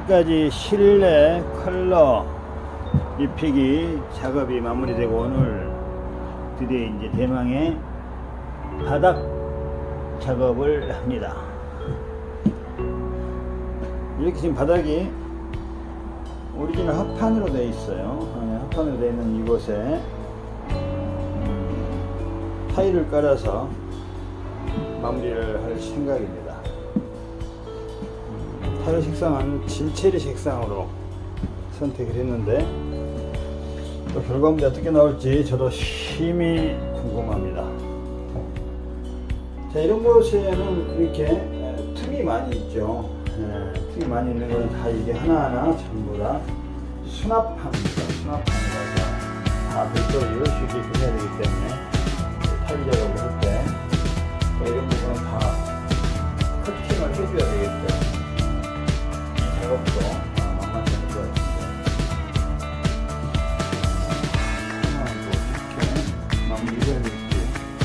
여기까지 실내 컬러 입히기 작업이 마무리되고 오늘 드디어 이제 대망의 바닥 작업을 합니다. 이렇게 지금 바닥이 오리지널 합판으로 되어 있어요. 합판으로 되어 있는 이곳에 타일을 깔아서 마무리를 할 생각입니다. 타일 색상은 진체리 색상으로 선택을 했는데 또 결과물이 어떻게 나올지 저도 심히 궁금합니다. 자, 이런 곳에는 이렇게 틈이 많이 있죠. 틈이 많이 있는 건 다 이게 하나하나 전부 다 수납합니다. 수납합니다. 다 별도로 이럴 수 있게 해야 되기 때문에 타일 작업을 할 때 이런 부분은 다 커팅을 해줘야 되기 때문에 작업도 만만치 않을 것 같습니다. 하나는 또 이렇게 마무리해야 되겠지.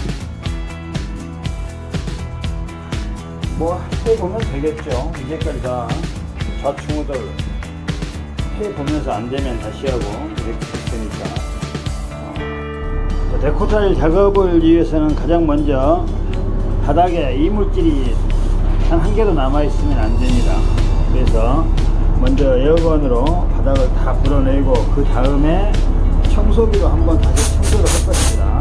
뭐 해보면 되겠죠. 이제까지 다 좌충우돌 해보면서 안되면 다시 하고 이렇게 했으니까. 데코타일 작업을 위해서는 가장 먼저 바닥에 이물질이 단 한 개도 남아있으면 안됩니다. 그래서 먼저 에어건으로 바닥을 다 불어내고 그 다음에 청소기로 한번 다시 청소를 할 것입니다.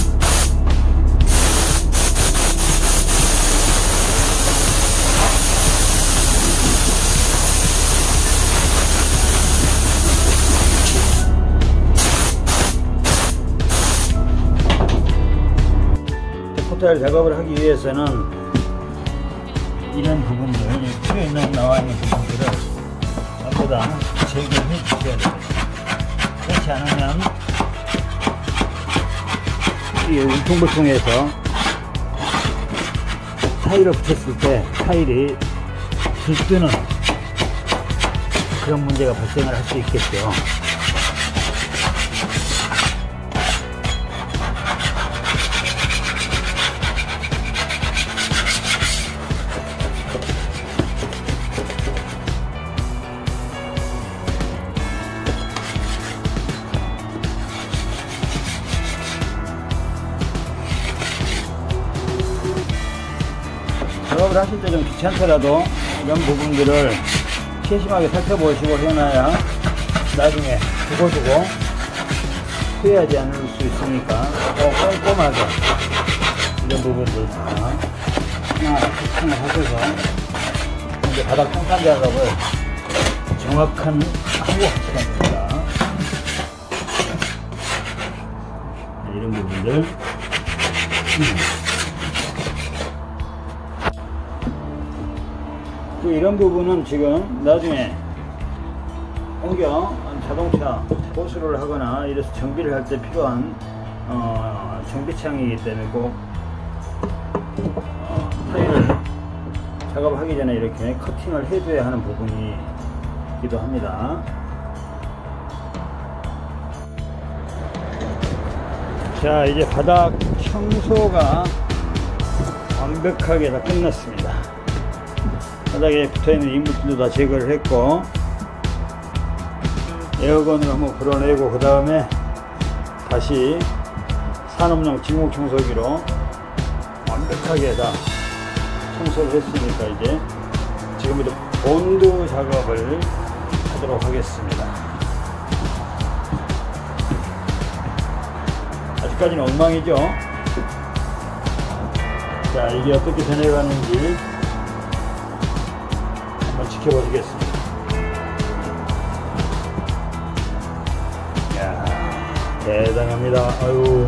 데코타일 작업을 하기 위해서는 이런 부분들, 필요 있는 나와 있는 부분들을 전부 다 제거해 주셔야 됩니다. 그렇지 않으면 이 울퉁불퉁해서 타일을 붙였을 때 타일이 들뜨는 그런 문제가 발생을 할 수 있겠죠. 작업을 하실 때 좀 귀찮더라도 이런 부분들을 세심하게 살펴보시고 해놔야 나중에 두고두고 후회하지 않을 수 있으니까 꼼꼼하게 이런 부분들 다 하나 세팅을 하셔서 이제 바닥 평판 작업을 정확한 하고 하셔야 됩니다. 이런 부분들 또 이런 부분은 지금 나중에 옮겨 자동차 보수를 하거나 이래서 정비를 할 때 필요한 정비창이기 때문에 꼭 타일을 작업하기 전에 이렇게 커팅을 해줘야 하는 부분이기도 합니다. 자, 이제 바닥 청소가 완벽하게 다 끝났습니다. 바닥에 붙어있는 이물질도 다 제거를 했고 에어건으로 한번 불어내고 그 다음에 다시 산업용 진공 청소기로 완벽하게 다 청소를 했으니까 이제 지금부터 본드 작업을 하도록 하겠습니다. 아직까지는 엉망이죠. 자, 이게 어떻게 변해가는지 지켜보시겠습니다. 이야, 대단합니다. 아유.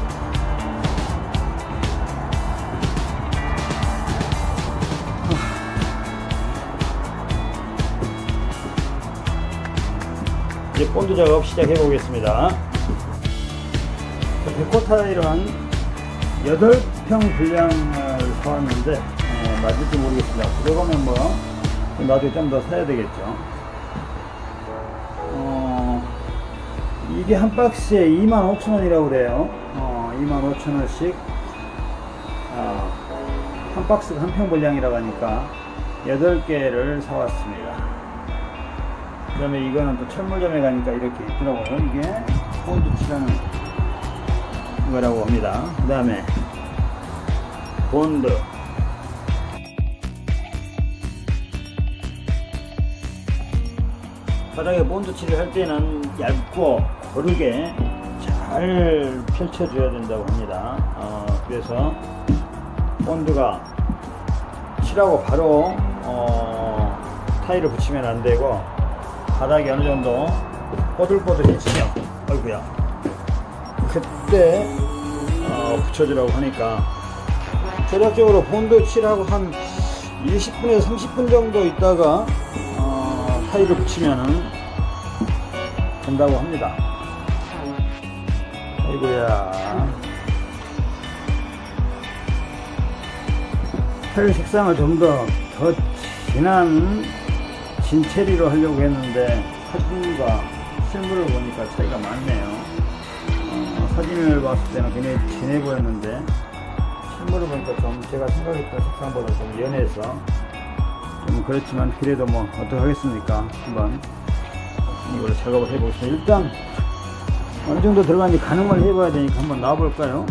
이제 본드 작업 시작해 보겠습니다. 데코타일은 8평 분량을 사왔는데 맞을지 모르겠습니다. 그러면 뭐 나중에 좀 더 사야 되겠죠. 이게 한 박스에 25,000원이라고 그래요. 25,000원씩 한 박스가 한 평 분량이라고 하니까 8개를 사왔습니다. 그 다음에 이거는 또 철물점에 가니까 이렇게 있더라고요. 이게 본드 칠하는 거라고 합니다. 그 다음에 본드. 바닥에 본드 칠을 할 때는 얇고 고르게 잘 펼쳐줘야 된다고 합니다. 그래서 본드가 칠하고 바로 타일을 붙이면 안 되고 바닥이 어느 정도 뽀들뽀들해지면 아이고야 그때 붙여주라고 하니까 전략적으로 본드 칠하고 한 20분에서 30분 정도 있다가 타일을 붙이면 된다고 합니다. 아이고야 타일 색상을 좀 더 진한 진체리로 하려고 했는데 사진과 실물을 보니까 차이가 많네요. 사진을 봤을 때는 굉장히 진해 보였는데 실물을 보니까 좀 제가 생각했던 색상보다 좀 연해서 좀 그렇지만 그래도 뭐 어떡하겠습니까. 한번 이걸로 작업을 해보겠습니다. 일단 어느 정도 들어가는지 가늠을 해봐야 되니까 한번 놔볼까요?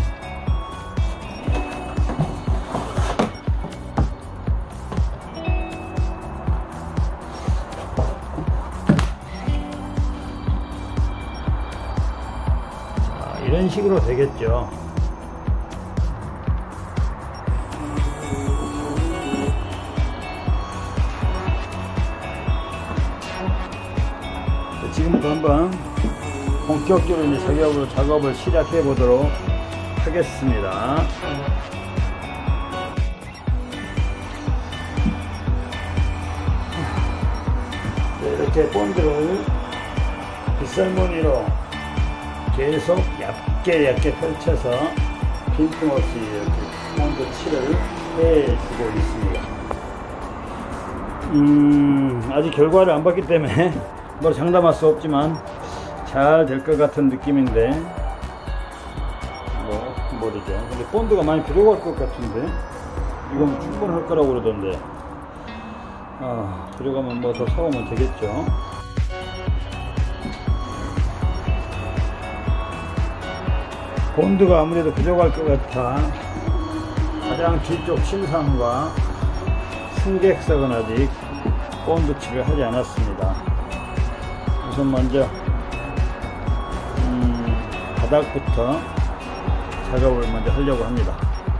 이런 식으로 되겠죠. 지금부터 한번 본격적으로 이제 작업을 시작해 보도록 하겠습니다. 이렇게 본드를 빗살무늬로 계속 얇게 펼쳐서 빈틈없이 이렇게 본드 칠을 해주고 있습니다. 아직 결과를 안 봤기 때문에 뭐 장담할 수 없지만 잘 될 것 같은 느낌인데 뭐 모르죠. 근데 본드가 많이 부족할 것 같은데 이건 충분할 거라고 그러던데 들어가면 뭐 더 사오면 되겠죠. 본드가 아무래도 부족할 것 같아 가장 뒤쪽 침상과 승객석은 아직 본드 칠을 하지 않았습니다. 우선 먼저 바닥부터 작업을 먼저 하려고 합니다.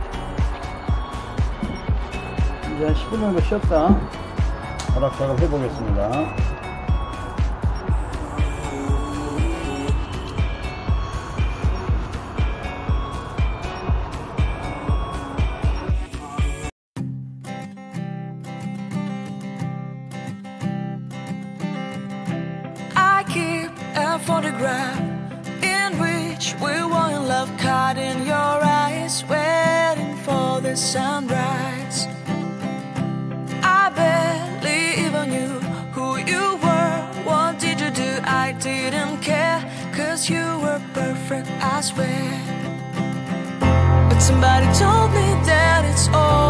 이제 한 10분 정도 쉬었다 바닥 작업 해보겠습니다. Photograph in which we were in love, caught in your eyes, waiting for the sunrise. I barely even knew who you were. What did you do? I didn't care, 'cause you were perfect, I swear. But somebody told me that it's all